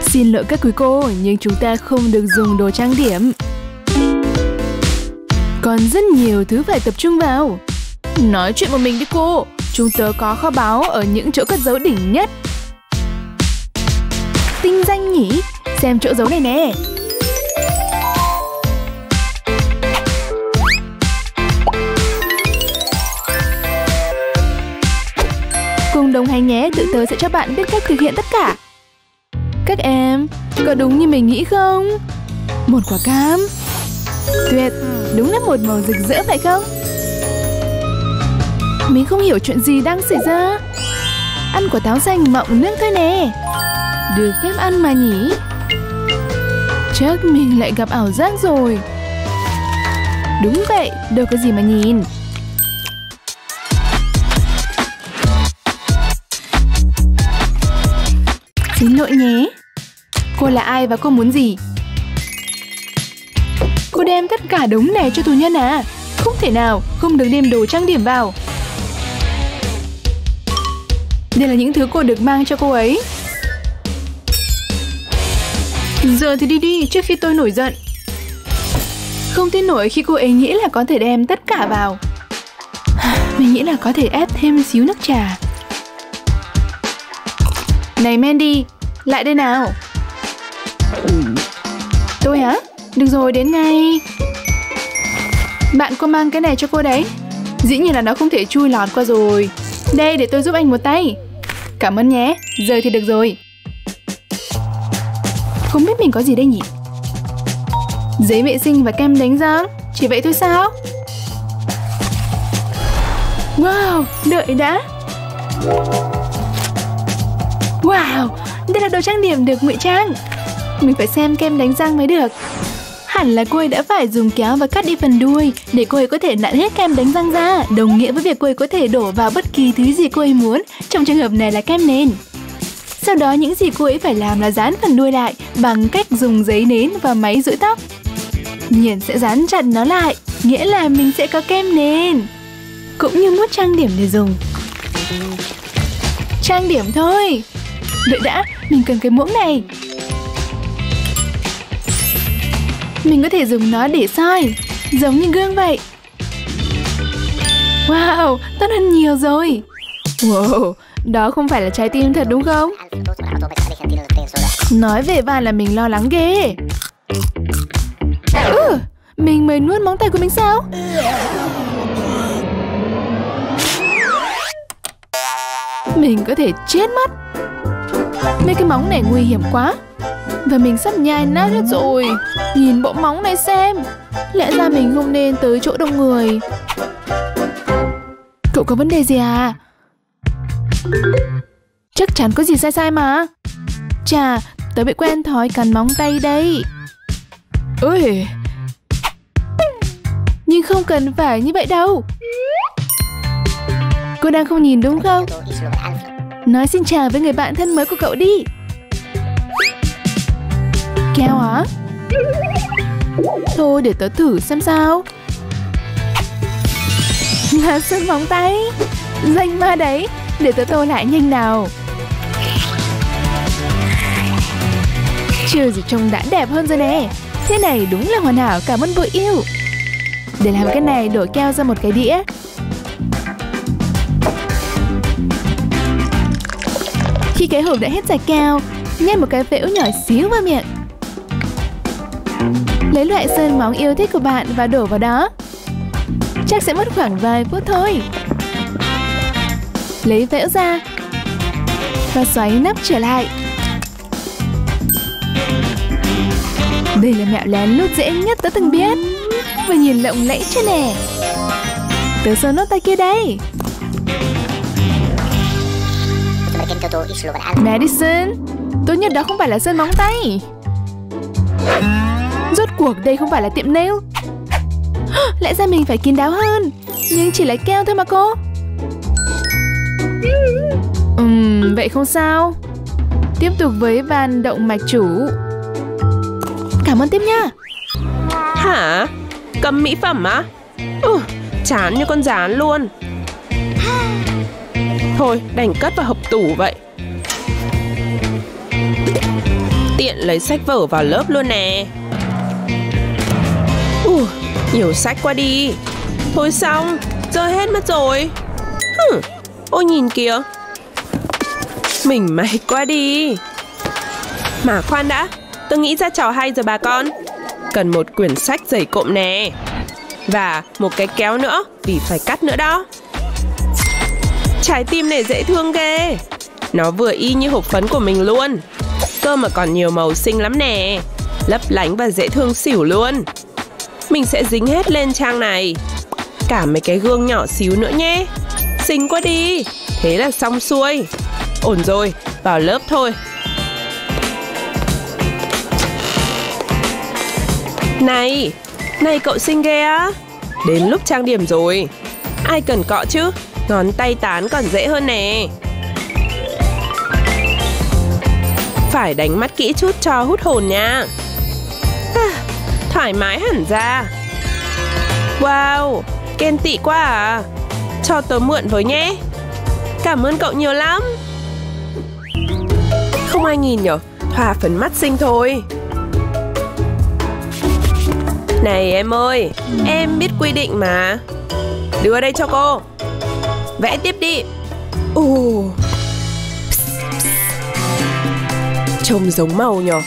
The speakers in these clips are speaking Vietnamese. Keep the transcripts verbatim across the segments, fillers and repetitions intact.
Xin lỗi các quý cô, nhưng chúng ta không được dùng đồ trang điểm. Còn rất nhiều thứ phải tập trung vào. Nói chuyện một mình đi cô. Chúng tớ có kho báu ở những chỗ cất giấu đỉnh nhất. Tinh danh nhỉ? Xem chỗ giấu này nè. Cùng đồng hành nhé, tụi tớ sẽ cho bạn biết cách thực hiện tất cả. Các em, có đúng như mình nghĩ không? Một quả cam. Tuyệt, đúng là một màu rực rỡ phải không? Mình không hiểu chuyện gì đang xảy ra. Ăn quả táo xanh mọng nước thôi nè. Được phép ăn mà nhỉ? Chắc mình lại gặp ảo giác rồi. Đúng vậy, đâu có gì mà nhìn. Xin lỗi nhé. Cô là ai và cô muốn gì? Cô đem tất cả đống này cho tù nhân à? Không thể nào, không được đem đồ trang điểm vào. Đây là những thứ cô được mang cho cô ấy. Giờ thì đi đi, trước khi tôi nổi giận. Không tin nổi khi cô ấy nghĩ là có thể đem tất cả vào. Mình nghĩ là có thể ép thêm xíu nước trà. Này Mandy, lại đây nào. Tôi hả? Được rồi, đến ngay. Bạn có mang cái này cho cô đấy. Dĩ nhiên là nó không thể chui lọt qua rồi. Đây, để tôi giúp anh một tay. Cảm ơn nhé, giờ thì được rồi. Không biết mình có gì đây nhỉ? Giấy vệ sinh và kem đánh răng. Chỉ vậy thôi sao? Wow, đợi đã. Wow, đây là đồ trang điểm được ngụy trang. Mình phải xem kem đánh răng mới được. Hẳn là cô ấy đã phải dùng kéo và cắt đi phần đuôi để cô ấy có thể nặn hết kem đánh răng ra, đồng nghĩa với việc cô ấy có thể đổ vào bất kỳ thứ gì cô ấy muốn. Trong trường hợp này là kem nền. Sau đó những gì cô ấy phải làm là dán phần đuôi lại bằng cách dùng giấy nến và máy duỗi tóc. Nhiên sẽ dán chặt nó lại, nghĩa là mình sẽ có kem nền. Cũng như mousse trang điểm để dùng. Trang điểm thôi. Đợi đã, mình cần cái muỗng này. Mình có thể dùng nó để soi, giống như gương vậy. Wow, tốt hơn nhiều rồi. Wow, đó không phải là trái tim thật đúng không? Nói về Van là mình lo lắng ghê. Ừ, mình mới nuốt móng tay của mình sao? Mình có thể chết mất. Mấy cái móng này nguy hiểm quá. Và mình sắp nhai nát hết rồi. Nhìn bộ móng này xem. Lẽ ra mình không nên tới chỗ đông người. Cậu có vấn đề gì à? Chắc chắn có gì sai sai mà. Chà, tớ bị quen thói cắn móng tay đây. Ôi, nhưng không cần phải như vậy đâu. Cô đang không nhìn đúng không? Nói xin chào với người bạn thân mới của cậu đi. Keo hả? Thôi để tớ thử xem sao. Là sơn móng tay. Danh ma đấy. Để tớ tô lại nhanh nào. Chưa gì trông đã đẹp hơn rồi nè. Thế này đúng là hoàn hảo, cảm ơn bội yêu. Để làm cái này đổ keo ra một cái đĩa. Khi cái hộp đã hết sạch keo, nhét một cái phễu nhỏ xíu vào miệng. Lấy loại sơn móng yêu thích của bạn và đổ vào đó. Chắc sẽ mất khoảng vài phút thôi. Lấy phễu ra và xoáy nắp trở lại. Đây là mẹo lén lút dễ nhất tớ từng biết. Và nhìn lộng lẫy chưa nè. Tớ sơn nốt tay kia đây. Madison, tốt nhất đó không phải là sơn móng tay. Rốt cuộc đây không phải là tiệm nail. Lẽ ra mình phải kín đáo hơn. Nhưng chỉ là keo thôi mà cô. Ừm, vậy không sao. Tiếp tục với van động mạch chủ. Cảm ơn tiếp nha. Hả? Cấm mỹ phẩm á? Ừ, chán như con gián luôn. Thôi, đành cất vào hộp tủ vậy. tiện lấy sách vở vào lớp luôn nè. Ủa, nhiều sách quá đi. Thôi xong, rơi hết mất rồi. Hừm, ôi nhìn kìa. Mình may quá đi. Mà khoan đã, tôi nghĩ ra trò hay rồi bà con. Cần một quyển sách dày cộm nè. Và một cái kéo nữa, vì phải cắt nữa đó. Trái tim này dễ thương ghê. Nó vừa y như hộp phấn của mình luôn. Cơ mà còn nhiều màu xinh lắm nè. Lấp lánh và dễ thương xỉu luôn. Mình sẽ dính hết lên trang này. Cả mấy cái gương nhỏ xíu nữa nhé. Xinh quá đi. Thế là xong xuôi. Ổn rồi, vào lớp thôi. Này, này cậu xinh ghê á. Đến lúc trang điểm rồi. Ai cần cọ chứ, ngón tay tán còn dễ hơn nè. Phải đánh mắt kỹ chút cho hút hồn nha. À, thoải mái hẳn ra. Wow, ghen tị quá à. Cho tớ mượn với nhé. Cảm ơn cậu nhiều lắm. Không ai nhìn nhở, thoa phấn mắt xinh thôi. Này em ơi, em biết quy định mà. Đưa đây cho cô. Vẽ tiếp đi. Ồ, trông giống màu nhở.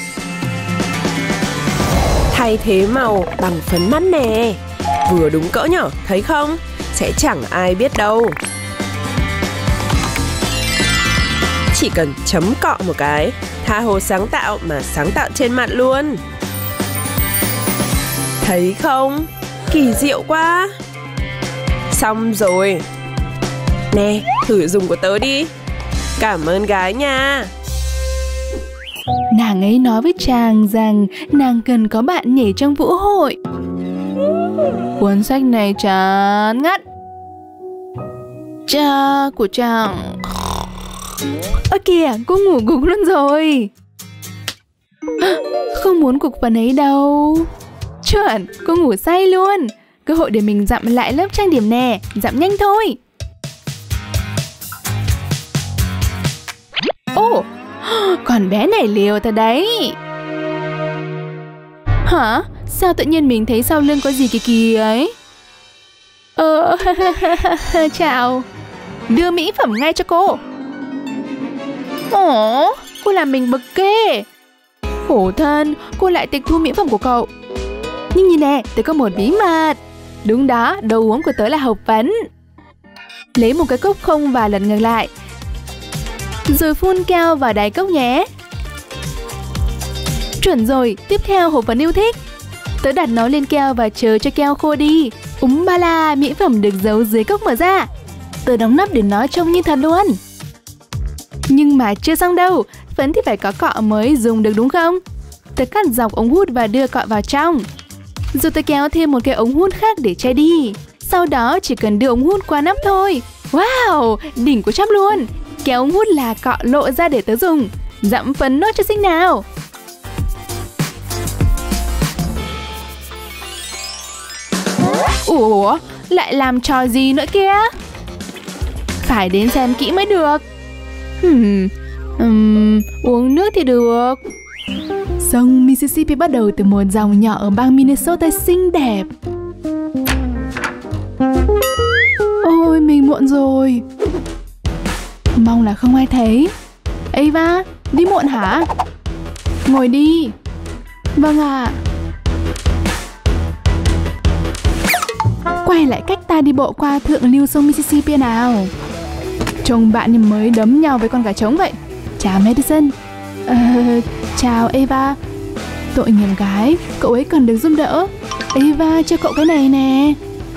Thay thế màu bằng phấn mắt nè. Vừa đúng cỡ nhở, thấy không? Sẽ chẳng ai biết đâu. Chỉ cần chấm cọ một cái, tha hồ sáng tạo mà sáng tạo trên mặt luôn. Thấy không? Kỳ diệu quá. Xong rồi. Nè, thử dùng của tớ đi. Cảm ơn gái nha. Nàng ấy nói với chàng rằng nàng cần có bạn nhảy trong vũ hội. Cuốn sách này chán ngắt. Cha của chàng. Ơ kìa, cô ngủ gục luôn rồi. Không muốn cục phần ấy đâu. Chuẩn, cô ngủ say luôn. Cơ hội để mình dặm lại lớp trang điểm nè. Dặm nhanh thôi. Ồ, con bé này liều thật đấy. Hả? Sao tự nhiên mình thấy sau lưng có gì kỳ kỳ ấy? Ờ, chào. Đưa mỹ phẩm ngay cho cô. Ồ, cô làm mình bực kê. Khổ thân, cô lại tịch thu mỹ phẩm của cậu. Nhưng nhìn nè, tớ có một bí mật. Đúng đó, đồ uống của tớ là hộp phấn. Lấy một cái cốc không và lật ngược lại. Rồi phun keo vào đáy cốc nhé. Chuẩn rồi, tiếp theo hộp phấn yêu thích. Tớ đặt nó lên keo và chờ cho keo khô đi. Úm ba la, mỹ phẩm được giấu dưới cốc mở ra. Tớ đóng nắp để nó trông như thật luôn. Nhưng mà chưa xong đâu. Phấn thì phải có cọ mới dùng được đúng không? Tớ cắt dọc ống hút và đưa cọ vào trong. Rồi tớ kéo thêm một cái ống hút khác để che đi. Sau đó chỉ cần đưa ống hút qua nắp thôi. Wow, đỉnh của chắp luôn. Kéo ống hút là cọ lộ ra để tớ dùng. Dặm phấn nốt cho xinh nào. Ủa, lại làm trò gì nữa kia? Phải đến xem kỹ mới được. Hmm, um, uống nước thì được. Sông Mississippi bắt đầu từ một dòng nhỏ ở bang Minnesota xinh đẹp. Ôi, mình muộn rồi. Mong là không ai thấy. Ava, đi muộn hả? Ngồi đi. Vâng ạ. Quay lại cách ta đi bộ qua thượng lưu sông Mississippi nào. Trông bạn như mới đấm nhau với con gà trống vậy. Chào Madison. Ờ, chào Ava. Tội nghiệp gái, cậu ấy cần được giúp đỡ. Ava cho cậu cái này nè.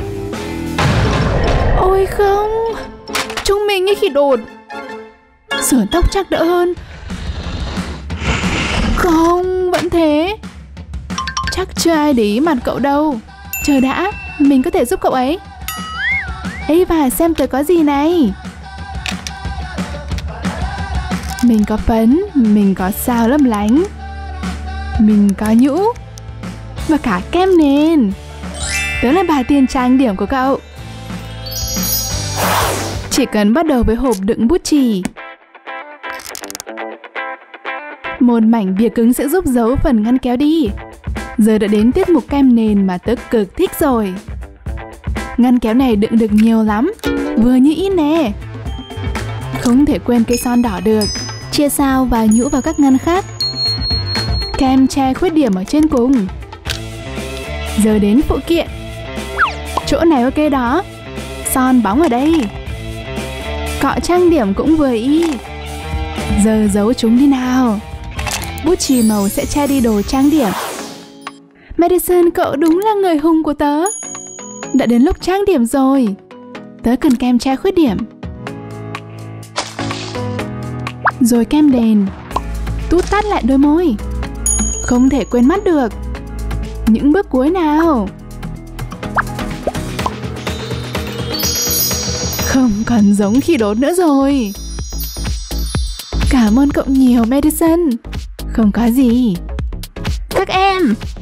Ôi không, chúng mình như khi đột. Sửa tóc chắc đỡ hơn. Không, vẫn thế. Chắc chưa ai để ý mặt cậu đâu. Chờ đã, mình có thể giúp cậu ấy. Ava xem tớ có gì này. Mình có phấn, mình có sao lấp lánh, mình có nhũ và cả kem nền. Tớ là bà tiền trang điểm của cậu. Chỉ cần bắt đầu với hộp đựng bút chì. Một mảnh bìa cứng sẽ giúp giấu phần ngăn kéo đi. Giờ đã đến tiết mục kem nền mà tớ cực thích rồi. Ngăn kéo này đựng được nhiều lắm, vừa như in nè. Không thể quên cây son đỏ được. Chia sao và nhũ vào các ngăn khác. Kem che khuyết điểm ở trên cùng. Giờ đến phụ kiện. Chỗ này ok đó. Son bóng ở đây. Cọ trang điểm cũng vừa y. Giờ giấu chúng đi nào. Bút chì màu sẽ che đi đồ trang điểm. Madison, cậu đúng là người hùng của tớ. Đã đến lúc trang điểm rồi. Tớ cần kem che khuyết điểm. Rồi kem đèn. Tút tát lại đôi môi. Không thể quên mắt được. Những bước cuối nào. Không còn giống khi đốt nữa rồi. Cảm ơn cậu nhiều, Madison. Không có gì. Các em,